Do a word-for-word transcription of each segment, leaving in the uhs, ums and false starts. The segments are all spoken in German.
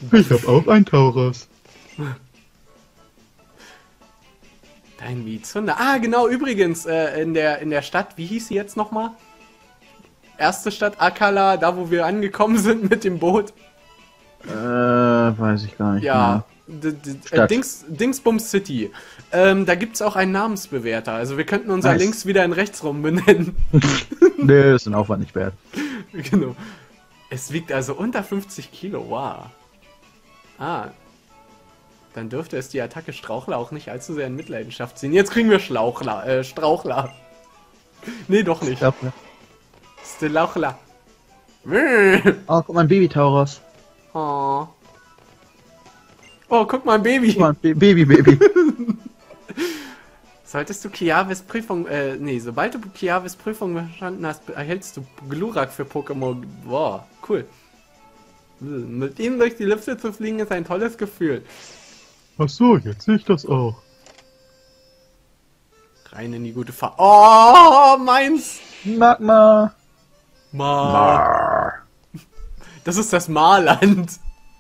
Ich hab auch ein Tauros. Dein Mietshunde. Ah, genau, übrigens, äh, in der in der Stadt, wie hieß sie jetzt nochmal? Erste Stadt, Akala, da wo wir angekommen sind mit dem Boot. Äh, weiß ich gar nicht Ja, d- d- äh, Stadt. Dings, Dingsbums City. Ähm, da gibt's auch einen Namensbewerter. Also wir könnten unser Nice. Links wieder in Rechtsraum benennen. mehr. Nee, ist ein Aufwand nicht wert. Genau. Es wiegt also unter fünfzig Kilo, wow. Ah. Dann dürfte es die Attacke Strauchler auch nicht allzu sehr in Mitleidenschaft ziehen. Jetzt kriegen wir Schlauchler, äh, Strauchler. Nee, doch nicht. Ich glaub, ne. Stelauchler. Oh, guck mal, ein Baby-Tauros. Oh. Oh, guck mal, ein Baby. Guck mal, ein Baby, Baby. Solltest du Kiaves Prüfung, äh, nee, sobald du Kiaves Prüfung bestanden hast, erhältst du Glurak für Pokémon. Boah, cool. Mit ihm durch die Lüfte zu fliegen ist ein tolles Gefühl. Ach so, jetzt sehe ich das auch. Rein in die gute Fahrt. Oh, meins! Magma. Ma. Mar. Das ist das Marland.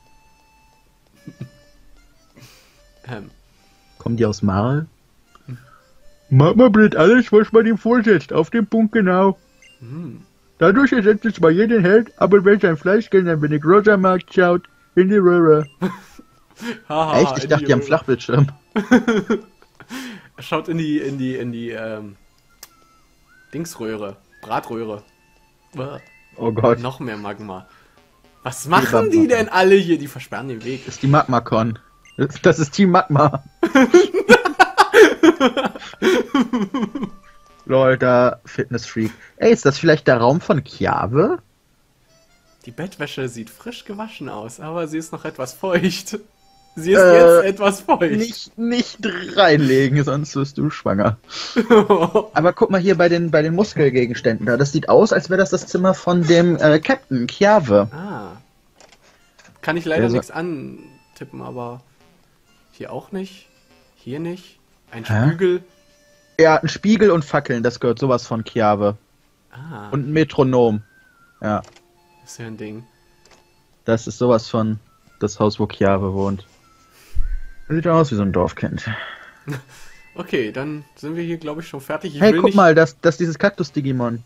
ähm. Kommen die aus Marl? Magma brennt alles, was man ihm vorsetzt, auf den Punkt genau. Hm. Dadurch ersetzt es zwar jeden Held, aber wer sein Fleisch kennt, ein wenig rosa Markt schaut, in die Röhre. Haha, Echt? Ich in dachte, die haben Röhre. Flachbildschirm. Schaut in die, in die, in die, ähm, Dingsröhre. Bratröhre. Uah. Oh Gott. Noch mehr Magma. Was machen Magma. die denn alle hier? Die versperren den Weg. Das ist die Magma-Con. Das- Das ist Team Magma. Leute, Fitnessfreak. Ey, ist das vielleicht der Raum von Chiave? Die Bettwäsche sieht frisch gewaschen aus, aber sie ist noch etwas feucht. Sie ist Äh, jetzt etwas feucht. Nicht, nicht reinlegen, sonst wirst du schwanger. Aber guck mal hier bei den, bei den Muskelgegenständen da. Das sieht aus, als wäre das das Zimmer von dem äh, Captain Chiave. Ah. Kann ich leider Also- nichts antippen, aber hier auch nicht. Hier nicht. Ein Hä? Spiegel. Ja, ein Spiegel und Fackeln, das gehört sowas von Chiave. Ah, Und ein Metronom. Ja, das ist ja ein Ding. das ist sowas von das Haus, wo Chiave wohnt. Sieht aus wie so ein Dorfkind. Okay, dann sind wir hier, glaube ich, schon fertig. Ich Hey, will guck nicht... mal, das, das ist dieses Kaktus-Digimon.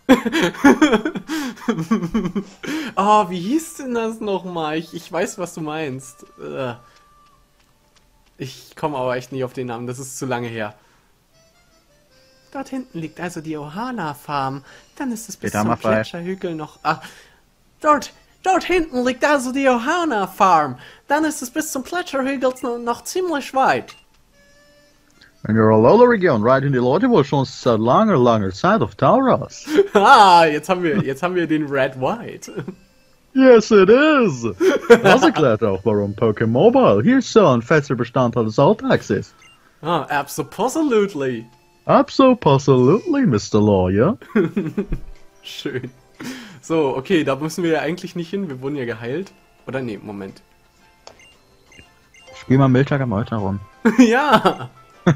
Oh, wie hieß denn das nochmal? Ich, ich weiß, was du meinst. Äh. Ich komme aber echt nicht auf den Namen, das ist zu lange her. Dort hinten liegt also die Ohana Farm. Dann ist es bis Geht da zum mal bei. Gletscherhügel noch... Ach, dort, dort hinten liegt also die Ohana Farm. Dann ist es bis zum Gletscherhügel noch, noch ziemlich weit. In der Alola-Region reiten die Leute wohl schon seit langer, langer Zeit auf Tauros. Ah, jetzt haben wir, jetzt haben wir den Red White. Yes, it is! Das erklärt auch, warum Pokémon Mobile hier so ein fester Bestandteil des Alltags ist. Ah, absolutely. Absolutely, Mister Lawyer. Schön. So, okay, da müssen wir ja eigentlich nicht hin. Wir wurden ja geheilt. Oder nee, Moment. Spiel mal Miltag am Euter rum. Ja!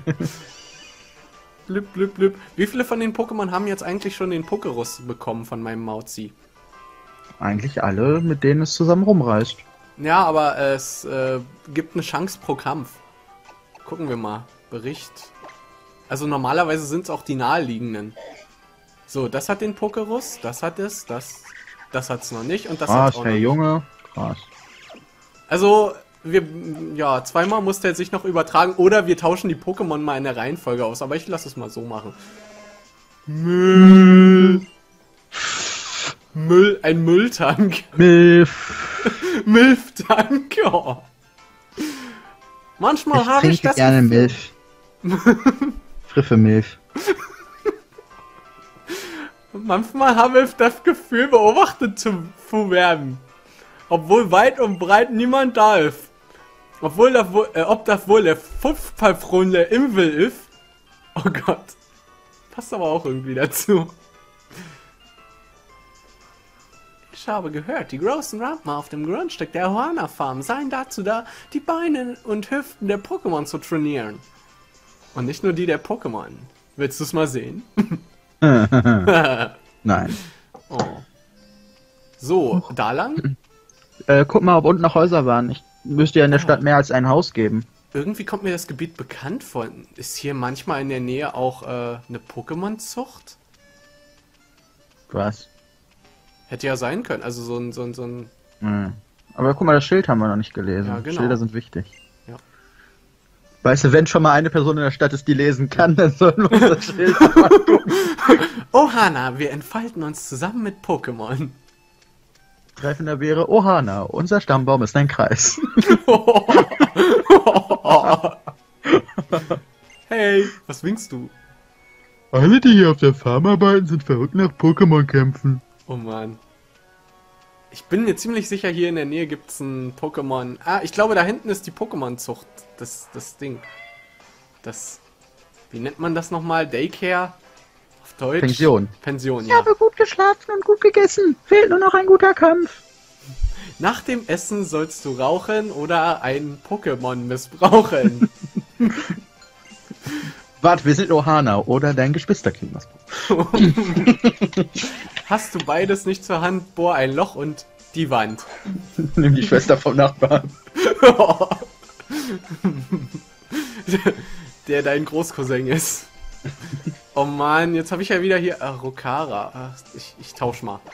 blüpp, blüpp, blüpp. Wie viele von den Pokémon haben jetzt eigentlich schon den Pokerus bekommen von meinem Mauzi? Eigentlich alle, mit denen es zusammen rumreist. Ja, aber es äh, gibt eine Chance pro Kampf. Gucken wir mal. Bericht. Also normalerweise sind es auch die naheliegenden. So, das hat den Pokerus, das hat es, das, das hat es noch nicht und das hat Krass, auch noch hey nicht. Junge. Krass. Also, wir, ja, zweimal muss der sich noch übertragen oder wir tauschen die Pokémon mal in der Reihenfolge aus, aber ich lasse es mal so machen. Müll. Müll, ein Mülltank. Milf. Milftank, oh. Manchmal Ich habe ich trinke das gerne Gefühl- Milch. Friffe Milch. Manchmal habe ich das Gefühl, beobachtet zu, zu werden. Obwohl weit und breit niemand da ist. Obwohl das wohl, äh, ob das wohl der Fußballfreund der Insel ist. Oh Gott. Passt aber auch irgendwie dazu. Ich habe gehört, die großen Rampen auf dem Grundstück der Ohana Farm seien dazu da, die Beine und Hüften der Pokémon zu trainieren. Und nicht nur die der Pokémon. Willst du es mal sehen? Nein. Oh. So, da lang? Äh, guck mal, ob unten noch Häuser waren. Ich müsste ja in der Ah. Stadt mehr als ein Haus geben. Irgendwie kommt mir das Gebiet bekannt vor. Ist hier manchmal in der Nähe auch äh, eine Pokémon-Zucht? Was? Hätte ja sein können. Also so ein, so ein, so ein... Hm. Aber guck mal, das Schild haben wir noch nicht gelesen. Ja, genau. Schilder sind wichtig. Ja. Weißt du, wenn schon mal eine Person in der Stadt ist, die lesen kann, dann sollen wir uns das Schild mal gucken. Oh Hana, wir entfalten uns zusammen mit Pokémon. Treffender wäre Ohana. Unser Stammbaum ist ein Kreis. Hey, was winkst du? Alle, die hier auf der Farm arbeiten, sind verrückt nach Pokémon kämpfen. Oh Mann. Ich bin mir ziemlich sicher, hier in der Nähe gibt es ein Pokémon. Ah, ich glaube, da hinten ist die Pokémon-Zucht. Das, das Ding. Das. Wie nennt man das nochmal? Daycare? Auf Deutsch? Pension. Pension, Ich ja. habe gut geschlafen und gut gegessen. Fehlt nur noch ein guter Kampf. Nach dem Essen sollst du rauchen oder ein Pokémon missbrauchen. Warte, wir sind Ohana oder dein Geschwisterkind. Hast du beides nicht zur Hand, bohr ein Loch und die Wand. Nimm die Schwester vom Nachbarn. Der dein Großcousin ist. Oh Mann, jetzt habe ich ja wieder hier... Ah, Rokara. Ah, Ich, ich tausch mal.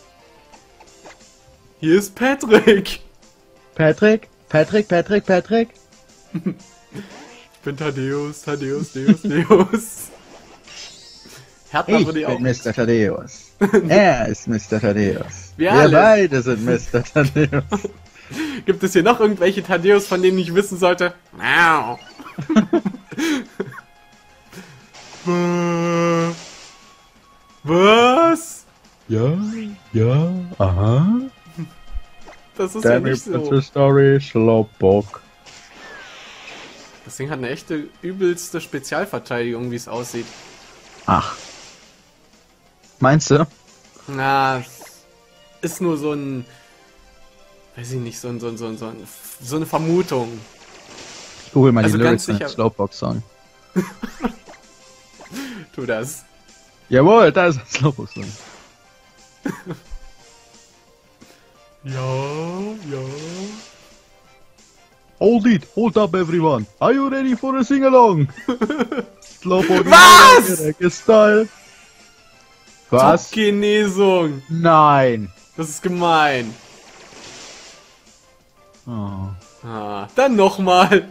Hier ist Patrick. Patrick, Patrick, Patrick, Patrick. Ich bin Thaddeus, Thaddeus, Deus, Deus. Härtner Ich würde ich bin auch. Mister Thaddeus. Er ist Mister Thaddeus. Wir Wir alle. beide sind Mister Thaddeus. Gibt es hier noch irgendwelche Thaddeus, von denen ich wissen sollte? Miau. Was? Ja, ja, aha. Das ist ja nicht so. Story, Slowpoke. Das Ding hat eine echte übelste Spezialverteidigung, wie es aussieht. Ach. Meinst du? Na, es ist nur so ein, weiß ich nicht, so ein, so ein, so ein, so, ein, so eine Vermutung. Ich google mal Also die ganz Lyrics in sicher- Slowpoke-Song. Tu das. Jawohl, da ist ein Slowpoke-Song. Ja, ja. Hold it, hold up everyone. Are you ready for a sing-along? Slowpoke Was? is Style. Was? Top-Genesung. Nein. Das ist gemein. Oh. Ah, dann nochmal.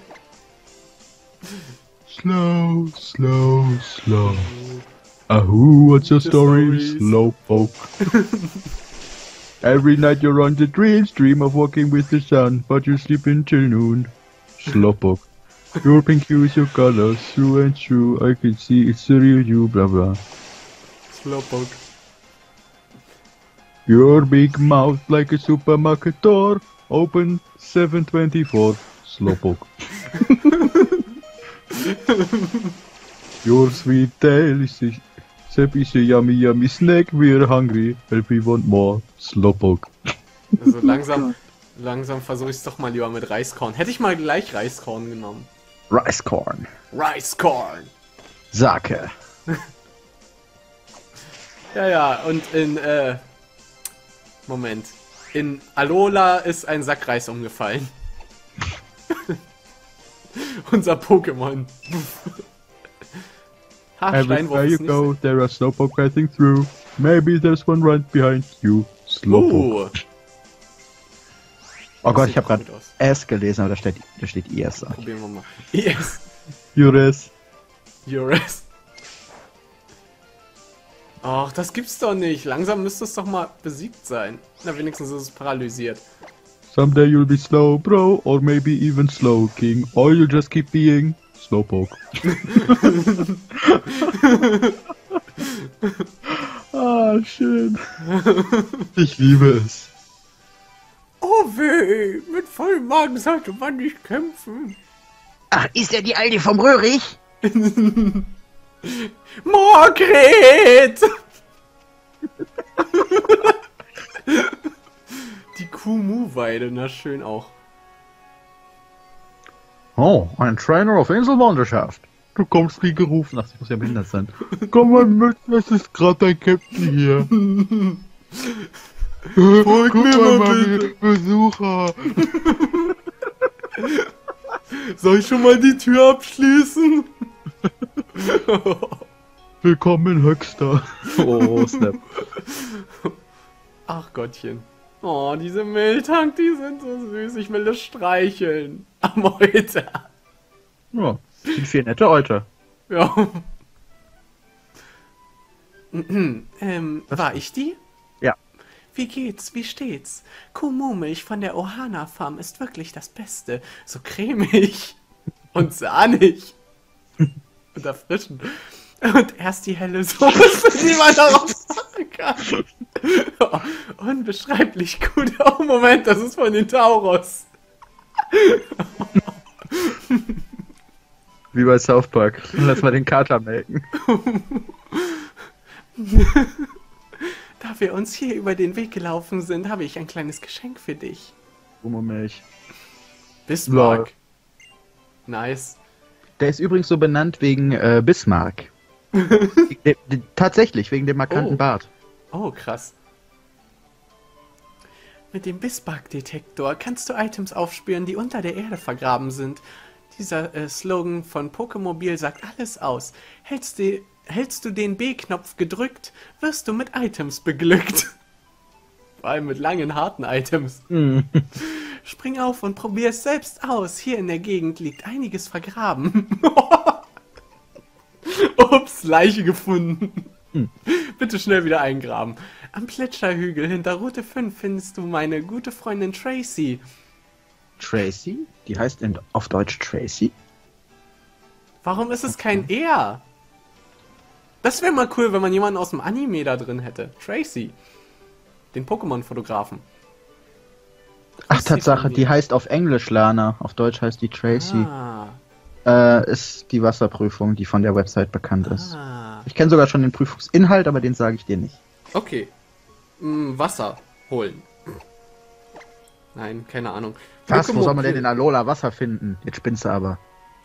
Slow, slow, slow. Ahoo, what's your The story? stories. Slowpoke. Every night you're on the dreams, dream of walking with the sun, but you sleep until noon. Slowpoke. Your pink hue is your color, through and through, I can see it's the real you, blah blah. Slowpoke. Your big mouth like a supermarket door, open seven twenty-four. Slowpoke. Your sweet tail is a, Sep is a yummy yummy snack, we're hungry, and we want more. Slowpoke. Also langsam, langsam versuche ich es doch mal lieber mit Reiskorn. Hätte ich mal gleich Reiskorn genommen. Ricecorn. Reiskorn. Sake. Ja, ja, und in, äh, Moment. In Alola ist ein Sack Reis umgefallen. Unser Pokémon. Ha, Steinwurf Everywhere you ist nicht go, there are Slowpoke passing through. Maybe there's one right behind you. so... Slowpoke. Uh, Oh Gott, sieht ich habe gerade gut aus. S gelesen, aber da steht, da steht I S. Probieren wir mal. Yes, Jures. Jures. Ach, das gibt's doch nicht. Langsam müsste es doch mal besiegt sein. Na, wenigstens ist es paralysiert. Someday you'll be slow, bro, or maybe even slow, king, or you'll just keep being Slowpoke. Ah, schön. Ich liebe es. Oh weh, mit vollem Magen sollte man nicht kämpfen. Ach, ist er die Alte vom Röhrig? Margret! Die Kumu-Weide, na schön auch. Oh, ein Trainer auf Inselwanderschaft. Du kommst wie gerufen. Ach, ich muss ja behindert sein. Komm mal mit, es ist gerade dein Captain hier. Folgt mir mal bitte. Besucher. Soll ich schon mal die Tür abschließen? Willkommen in Höxter. Oh, Snap. Ach Gottchen. Oh, diese Miltank, die sind so süß. Ich will das streicheln. Am Euter. Ja, sind vier nette Euter. Ja. ähm, war ich die? Ja. Wie geht's? Wie steht's? Kuhmumilch von der Ohana Farm ist wirklich das Beste. So cremig und sahnig und erfrischend. Und erst die helle Soße, die man darauf machen kann. Oh, unbeschreiblich gut. Oh, Moment, das ist von den Tauros. Wie bei South Park. Lass mal den Kater melken. Da wir uns hier über den Weg gelaufen sind, habe ich ein kleines Geschenk für dich. Bummelmilch. Bismarck. Nice. Der ist übrigens so benannt wegen äh, Bismarck. de, de, tatsächlich, wegen dem markanten Oh. Bart. Oh, krass. Mit dem Bismarck-Detektor kannst du Items aufspüren, die unter der Erde vergraben sind. Dieser äh, Slogan von Pokémobil sagt alles aus. Hältst, die, hältst du den B-Knopf gedrückt, wirst du mit Items beglückt. Vor allem mit langen, harten Items. Spring auf und probier es selbst aus. Hier in der Gegend liegt einiges vergraben. Ups, Leiche gefunden. Hm. Bitte schnell wieder eingraben. Am Plätscherhügel hinter Route fünf findest du meine gute Freundin Tracy. Tracy? Die heißt in, auf Deutsch Tracy? Warum ist es kein Er? Das wäre mal cool, wenn man jemanden aus dem Anime da drin hätte. Tracy. Den Pokémon-Fotografen. Ach, Tatsache, die heißt auf Englisch Lana. Auf Deutsch heißt die Tracy. Ah. Äh, ist die Wasserprüfung, die von der Website bekannt ist. Ah. Ich kenne sogar schon den Prüfungsinhalt, aber den sage ich dir nicht. Okay. Hm, Wasser holen. Nein, keine Ahnung. Was? Wo soll man denn Pokémon- in Alola Wasser finden? Jetzt spinnst du aber.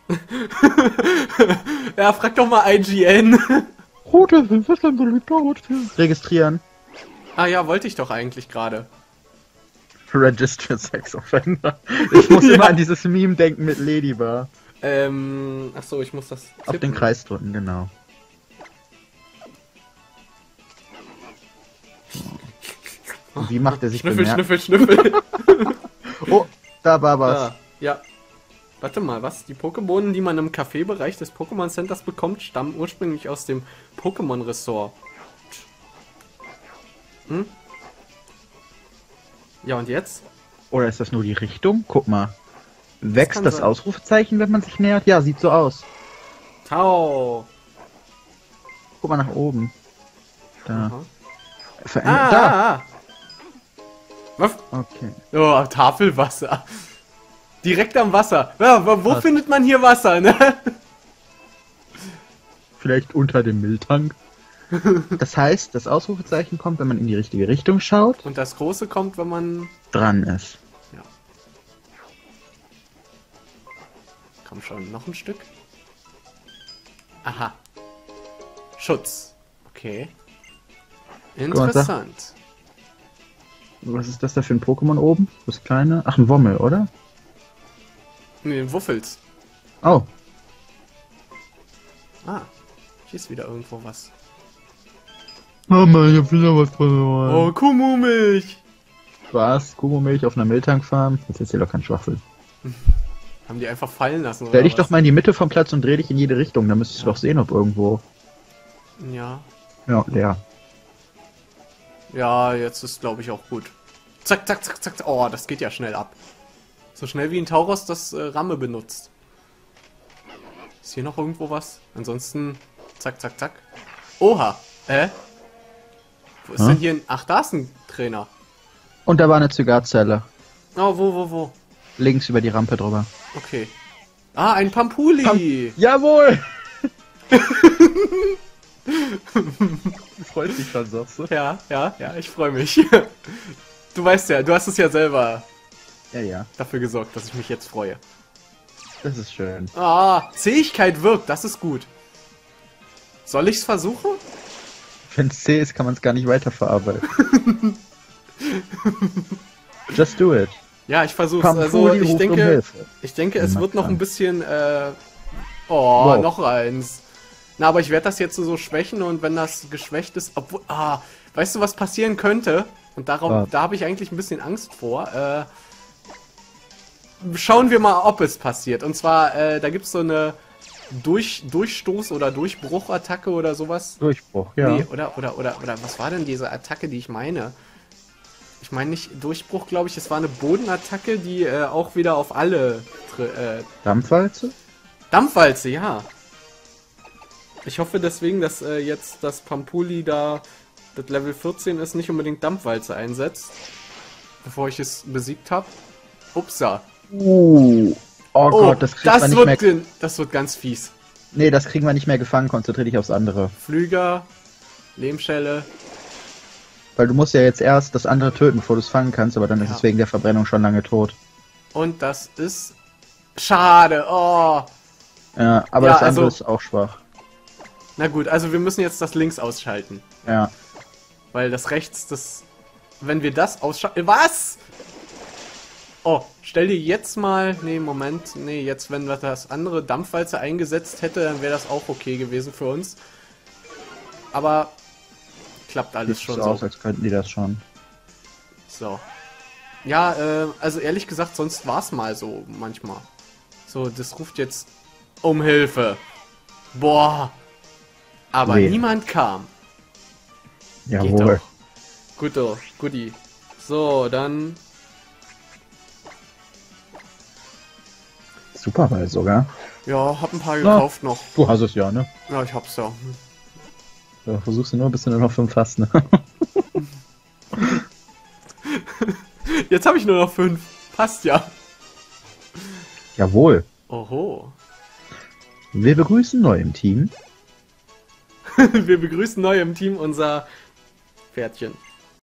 Ja, frag doch mal I G N. Rote fünf ist ein beliebter Ort für... Registrieren. Ah ja, wollte ich doch eigentlich gerade. Register Sex Offender. Ich muss Ja. immer an dieses Meme denken mit Ladybar. Ähm, achso, ich muss das Auf den Kreis drücken, genau. Und wie macht er sich Schnüffel, bemerkt? schnüffel, schnüffel. Oh, da war was. Ah, ja. Warte mal, was? Die Pokébonen, die man im Café-Bereich des Pokémon Centers bekommt, stammen ursprünglich aus dem Pokémon-Ressort. Hm? Ja, und jetzt? Oder ist das nur die Richtung? Guck mal. Wächst kann das sein. Ausrufezeichen, wenn man sich nähert? Ja, sieht so aus. Tau. Guck mal nach oben. Da. Aha. Verändert. Ah, Da. ah, ah. Was? Okay. Oh, Tafelwasser. Direkt am Wasser. Ja, wo wo Was? findet man hier Wasser, ne? Vielleicht unter dem Mülltank. Das heißt, das Ausrufezeichen kommt, wenn man in die richtige Richtung schaut, Und das Große kommt, wenn man... dran ist. Ja. Komm schon, noch ein Stück. Aha. Schutz. Okay. mal, sag- Interessant. Was ist das da für ein Pokémon oben? Das kleine? Ach, ein Wommel, oder? Nee, Wuffels. Oh, Ah, hier ist wieder irgendwo was. Mama, ich hab wieder was verloren. Oh, Kuhmumilch. Was? Kuhmilch auf einer Miltank-Farm? Jetzt erzähl doch keinen Schwachsinn. Haben die einfach fallen lassen, oder Stell dich was? doch mal in die Mitte vom Platz und dreh dich in jede Richtung. Da müsstest Ja. du doch sehen, ob irgendwo... Ja. Ja, leer. Ja, jetzt ist, glaube ich, auch gut. Zack, zack, zack, zack. Oh, das geht ja schnell ab. So schnell wie ein Tauros das äh, Ramme benutzt. Ist hier noch irgendwo was? Ansonsten, zack, zack, zack. Oha. Äh? Wo ist Hä? denn hier ein... Ach, da ist ein Trainer. Und da war eine Zygarzelle. Oh, wo, wo, wo? Links über die Rampe drüber. Okay. Ah, ein Pampuli. Pam- Jawohl! Du freust dich schon, sagst du? Ja, ja, ja, ich freue mich. Du weißt ja, du hast es ja selber Ja, ja. dafür gesorgt, dass ich mich jetzt freue. Das ist schön. Ah, Zähigkeit wirkt, das ist gut. Soll ich's versuchen? Wenn es zäh ist, kann man es gar nicht weiterverarbeiten. Just do it. Ja, ich versuch's. Pampuli Also ich ruft um denke, Hilfe. ich denke, es Niemand wird noch kann. ein bisschen. Äh, oh, Wow. noch eins. Na, aber ich werde das jetzt so, so schwächen und wenn das geschwächt ist, obwohl, ah, weißt du, was passieren könnte? Und darauf, Was? da habe ich eigentlich ein bisschen Angst vor. Äh, schauen wir mal, ob es passiert. Und zwar, äh, da gibt's so eine Durch, Durchstoß- oder Durchbruchattacke oder sowas. Durchbruch, ja. Nee, oder, oder, oder, oder, was war denn diese Attacke, die ich meine? Ich meine nicht Durchbruch, glaube ich, es war eine Bodenattacke, die äh, auch wieder auf alle... Äh, Dampfwalze? Dampfwalze, ja. Ich hoffe deswegen, dass äh, jetzt das Pampuli da, das Level vierzehn ist, nicht unbedingt Dampfwalze einsetzt. Bevor ich es besiegt habe. Upsa. Uh. Oh, Oh, Gott, das kriegt man das nicht wird, mehr. den, das wird ganz fies. Nee, das kriegen wir nicht mehr gefangen. Konzentrier dich aufs andere. Flüger, Lehmschelle. Weil du musst ja jetzt erst das andere töten, bevor du es fangen kannst, aber dann ist Ja. es wegen der Verbrennung schon lange tot. Und das ist... Schade, oh. Ja, aber Ja, das andere also- ist auch schwach. Na gut, also wir müssen jetzt das links ausschalten. Ja. Weil das rechts, das... Wenn wir das ausschalten... Was? Oh, stell dir jetzt mal... Nee, Moment. Nee, jetzt, wenn wir das andere Dampfwalze eingesetzt hätte, dann wäre das auch okay gewesen für uns. Aber... Klappt alles Sieht schon so so. aus, als könnten die das schon. So. Ja, äh, also ehrlich gesagt, sonst war's mal so manchmal. So, das ruft jetzt um Hilfe. Boah. Aber Weh. niemand kam. Geht Jawohl. doch. Gut, doch. Guti. So, dann... Super Ball sogar. Ja, hab ein paar Na. gekauft noch. Du hast es ja, ne? Ja, ich hab's ja. Du versuchst du nur, bis du nur noch fünf hast, ne? Jetzt habe ich nur noch fünf. Passt ja. Jawohl. Oho. Wir begrüßen neu im Team. Wir begrüßen neu im Team unser Pferdchen.